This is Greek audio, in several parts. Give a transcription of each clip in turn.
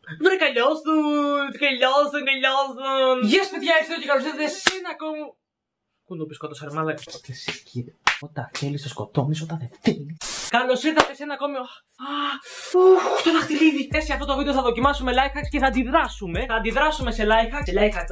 Βρε καλλιώσουν. Γεια σας παιδιά, είστε εδώ και καλώς ήρθατε σε ένα ακόμα. Κουνούπι σκότωσα ρε μαλάκα. Εσύ κύριε, όταν θέλεις το σκοτώνεις, όταν δεν θέλεις. Καλώς ήρθατε σε ένα ακόμη. Το δαχτυλίδι. Σε αυτό το βίντεο θα δοκιμάσουμε life hacks και θα αντιδράσουμε. Θα αντιδράσουμε σε life hacks.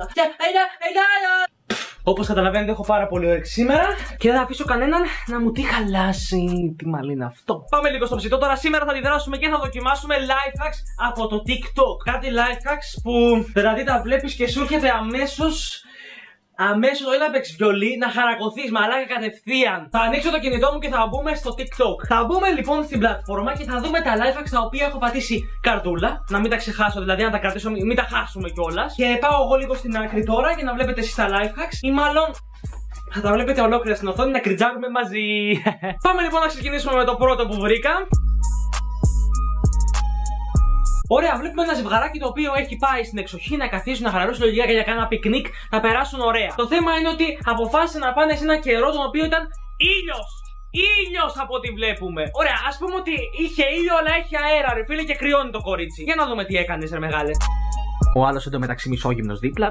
Όπως καταλαβαίνετε, έχω πάρα πολύ όρεξη σήμερα και δεν θα αφήσω κανέναν να μου τη χαλάσει. Τι μαλλίνα αυτό. Πάμε λίγο στο ψητό. Τώρα σήμερα θα αντιδράσουμε και θα δοκιμάσουμε life hacks από το TikTok. Κάτι life hacks που δηλαδή τα βλέπεις και σου έρχεται αμέσως. Όχι να παίξεις βιολί, να χαρακωθείς μαλάκα κατευθείαν. Θα ανοίξω το κινητό μου και θα μπούμε στο TikTok. Θα μπούμε λοιπόν στην πλατφόρμα και θα δούμε τα life hacks τα οποία έχω πατήσει καρτούλα. Να μην τα ξεχάσω, δηλαδή να τα κρατήσω, μην τα χάσουμε κιόλας. Και πάω εγώ λίγο στην άκρη τώρα για να βλέπετε εσείς τα life hacks. Ή μάλλον θα τα βλέπετε ολόκληρα στην οθόνη να κριτζάρουμε μαζί. Πάμε λοιπόν να ξεκινήσουμε με το πρώτο που βρήκα. Ωραία, βλέπουμε ένα ζευγαράκι το οποίο έχει πάει στην εξοχή να καθίσουν, να χαλαρώσουν λογικά για κάνα πικνίκ, να περάσουν ωραία. Το θέμα είναι ότι αποφάσισαν να πάνε σε ένα καιρό τον οποίο ήταν ήλιος! Ήλιος από ό,τι βλέπουμε. Ωραία, ας πούμε ότι είχε ήλιο, αλλά έχει αέρα, ρε φίλε, και κρυώνει το κορίτσι. Για να δούμε τι έκανες, ρε μεγάλε. Ο άλλος εντωμεταξύ μισόγυμνος δίπλα.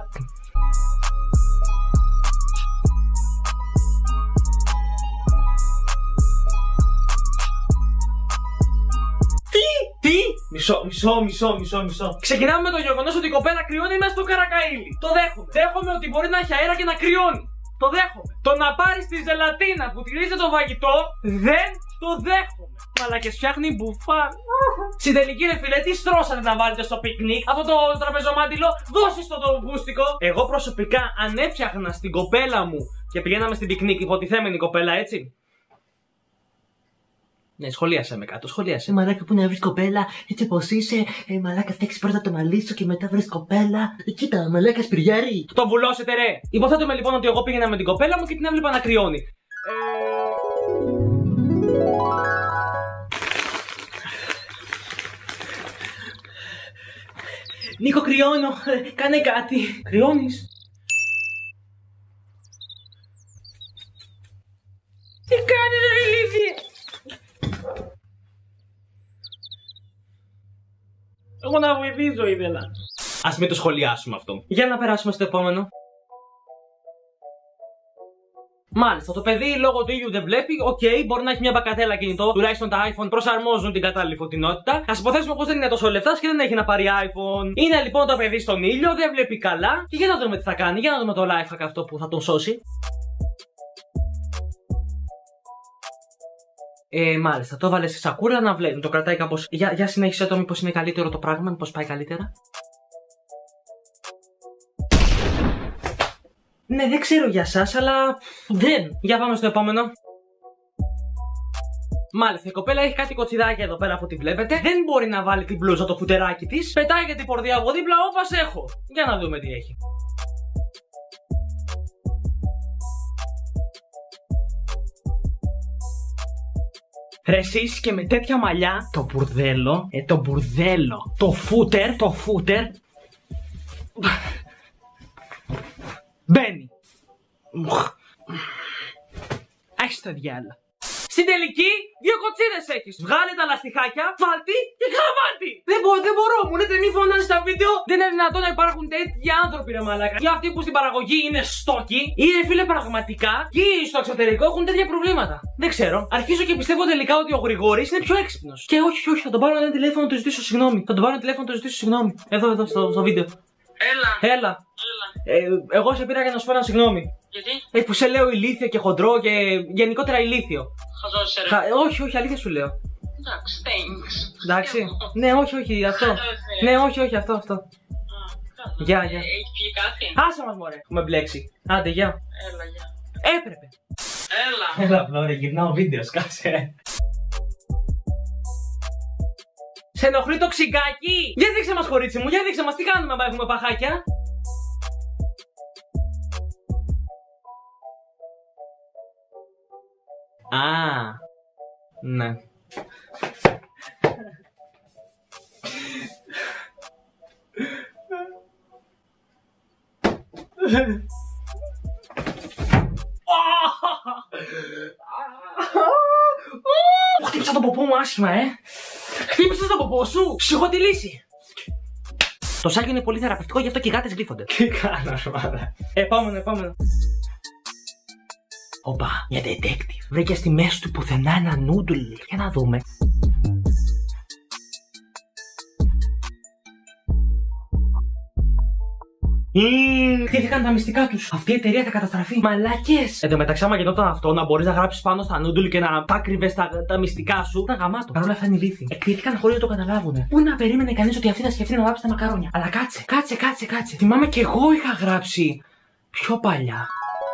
Μισό. Ξεκινάμε με το γεγονός ότι η κοπέλα κρυώνει μέσα στο καρακαΐλι. Το δέχομαι. Δέχομαι ότι μπορεί να έχει αέρα και να κρυώνει. Το δέχομαι. Το να πάρεις τη ζελατίνα που τυρίζει το φαγητό δεν το δέχομαι. Μαλάκες, φτιάχνει μπουφάν. Στην τελική ρε φίλε, τι στρώσατε να βάλετε στο πικνίκ? Αυτό το τραπεζομάντιλο, δώσε στο το μπούστικο. Εγώ προσωπικά αν έφτιαχνα στην κοπέλα μου και πηγαίναμε στην πικνίκ, υποτιθέμενη κοπέλα, έτσι. Ναι, σχολίασε με κάτω, σχολίασε. Μαλάκα, που να βρει κοπέλα, έτσι όπως είσαι. Μαλάκα, φτιάξει πρώτα το μαλλί σου και μετά βρει κοπέλα. Κοίτα, μαλάκα, σπυριάρι. Το βουλώσετε, ρε. Υποθέτουμε λοιπόν ότι εγώ πήγαινα με την κοπέλα μου και την έβλεπα να κρυώνει. Νίκο, κρυώνω. Κάνε κάτι. Κρυώνεις? Τι κάνεις, ρε ηλίθιε? Εγώ να βοηθήσω ήθελα. Ας μην το σχολιάσουμε αυτό. Για να περάσουμε στο επόμενο. Μάλιστα, το παιδί λόγω του ήλιου δεν βλέπει. Οκ, μπορεί να έχει μια μπακατέλα κινητό. Τουλάχιστον τα iPhone προσαρμόζουν την κατάλληλη φωτεινότητα. Ας υποθέσουμε πως δεν είναι τόσο λεφτά και δεν έχει να πάρει iPhone. Είναι λοιπόν το παιδί στον ήλιο, δεν βλέπει καλά. Και για να δούμε τι θα κάνει. Για να δούμε το life hack αυτό που θα τον σώσει. Μάλιστα, το έβαλε σε σακούλα να βλέπει. Το κρατάει κάπως. Για συνέχισε το, μήπως είναι καλύτερο το πράγμα, μήπως πάει καλύτερα. Ναι, δεν ξέρω για σας, αλλά δεν. Για πάμε στο επόμενο. Μάλιστα, η κοπέλα έχει κάτι κοτσιδάκια εδώ πέρα από ό,τι βλέπετε. Δεν μπορεί να βάλει την μπλούζα το φουτεράκι της. Πετάει και την πορδιά από δίπλα, όπας έχω. Για να δούμε τι έχει. Ρε εσείς και με τέτοια μαλλιά, το μπουρδέλο, το φούτερ, μπαίνει. Έχεις τα διάλα. Στην τελική, δύο κοτσίδες έχεις. Βγάλε τα λαστιχάκια, βάλτι και γραβάτι. Δεν μπορώ, μου λέτε μη φωνάζει στα βίντεο. Δεν είναι δυνατόν να υπάρχουν τέτοιοι άνθρωποι, ρε μαλάκα. Και αυτοί που στην παραγωγή είναι στόκοι ή ρε φίλε πραγματικά και στο εξωτερικό έχουν τέτοια προβλήματα. Δεν ξέρω. Αρχίζω και πιστεύω τελικά ότι ο Γρηγόρης είναι πιο έξυπνος. Και όχι, θα τον πάρω ένα τηλέφωνο να του ζητήσω συγγνώμη. Εδώ, στο βίντεο. Έλα. Εγώ σε πήρα για να σου πω ένα συγγνώμη. Γιατί? Που σε λέω ηλίθιο και χοντρό και γενικότερα ηλίθιο. Χαζός ρε. Όχι, αλήθεια σου λέω. Εντάξει, thanks. Εντάξει. Ναι, όχι, αυτό. Ναι, όχι, αυτό. Γεια. Έχει πει κάτι? Άσε μας μωρέ, έχουμε μπλέξει. Άντε, γεια. Έλα, γεια. Έπρεπε. Έλα. Έλα, γυρνάω βίντεο, σκάσε. Σε ενοχλεί το ξυγκάκι! Για δείξε μας κορίτσι μου, για δείξε μας τι κάνουμε άμα έχουμε παχάκια. Α, ναι. Χτύπησα τον ποπό μου άσχημα, Χτύπησες τον ποπό σου! Σου έχω τη λύση! Το σάγιο είναι πολύ θεραπευτικό, γι' αυτό και οι γάτες γλύφονται. Τι κάνω, μάνα. Επόμενο. Οπα, μια detective. Βρήκε στη μέση του πουθενά ένα νούντλ. Για να δούμε. Χτίστηκαν τα μυστικά τους. Αυτή η εταιρεία θα καταστραφεί. Μαλάκες! Εν τω μεταξύ, άμα γινόταν αυτό, να μπορείς να γράψεις πάνω στα νούντλ και να πάκριβες τα μυστικά σου, ήταν γαμάτο. Παρ' όλα αυτά είναι ηλίθιοι. Εκτίθηκαν χωρίς να το καταλάβουνε. Πού να περίμενε κανείς ότι αυτή θα σκεφτεί να βάψει τα μακαρόνια. Αλλά κάτσε. Θυμάμαι κι εγώ είχα γράψει πιο παλιά.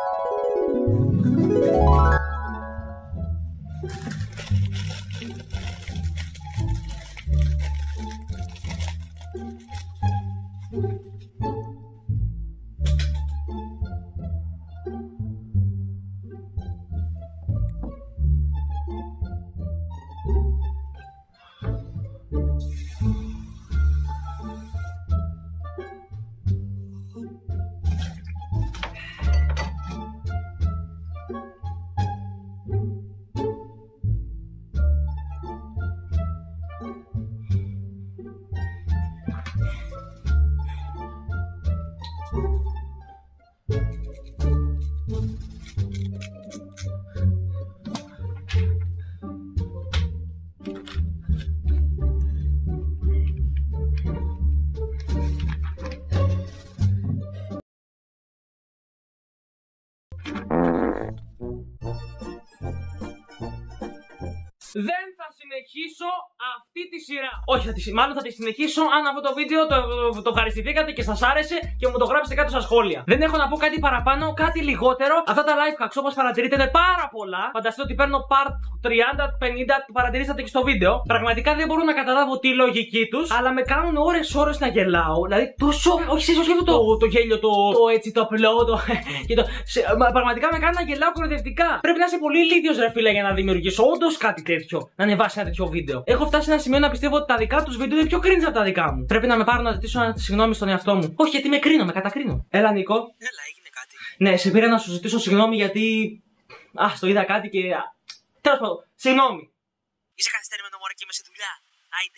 Δεν θα συνεχίσω αυτή τη σειρά. Όχι, μάλλον θα τη συνεχίσω αν αυτό το βίντεο το ευχαριστηθήκατε και σας άρεσε και μου το γράψετε κάτω στα σχόλια. Δεν έχω να πω κάτι παραπάνω, κάτι λιγότερο. Αυτά τα life hacks, όπως παρατηρείτε, είναι πάρα πολλά. Φανταστείτε ότι παίρνω part 30-50 που παρατηρήσατε και στο βίντεο. Πραγματικά δεν μπορώ να καταλάβω τη λογική τους, αλλά με κάνουν ώρες να γελάω. Δηλαδή, τόσο. Όχι, σε αυτό το γέλιο, το έτσι, το απλό. Πραγματικά με κάνουν να γελάω κοροϊδευτικά. Πρέπει να είσαι πολύ ηλίθιος, ρε φίλε, για να δημιουργήσω όντως κάτι τέτοιο. Να ανεβάσει ένα τέτοιο βίντεο. Έχω φτάσει σε ένα σημείο να πιστεύω ότι τα δικά τους βίντεο είναι πιο cringe από τα δικά μου. Πρέπει να με πάρω να ζητήσω συγγνώμη στον εαυτό μου. Όχι, γιατί με κρίνω, με κατακρίνω. Έλα, Νίκο. Έλα, έγινε κάτι. Ναι, σε πήρα να σου ζητήσω συγγνώμη γιατί. Το είδα κάτι και. Τέλος πάντων, συγγνώμη. Είσαι καθυστερημένο, μωρέ, και είμαι σε δουλειά. Άιντε.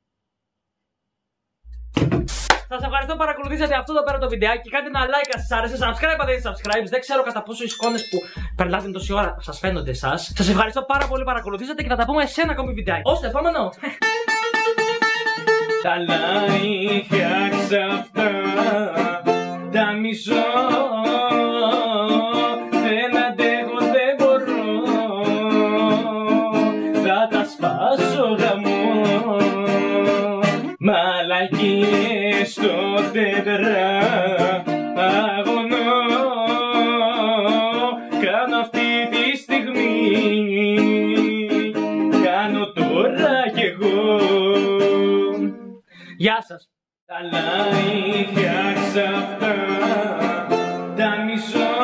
Σας ευχαριστώ που παρακολουθήσατε αυτό εδώ πέρα το βιντεάκι. Κάντε ένα like αν σας άρεσε. Subscribe αν δεν είστε subscribe. Δεν ξέρω κατά πόσο οι εικόνες που περνάτε τόση ώρα σας φαίνονται εσάς. Σας ευχαριστώ πάρα πολύ που παρακολουθήσατε και θα τα πούμε σε ένα ακόμη βιντεάκι. Ως το επόμενο. Τα like αυτά τα μισώ. Δεν αντέχω, δεν μπορώ. Θα τα σπάσω γαμό. Μαλακίες στο τετράγωνο κάνω αυτή τη στιγμή. Κάνω τώρα κι εγώ. Γεια σας. Τα like αυτά τα μισώ.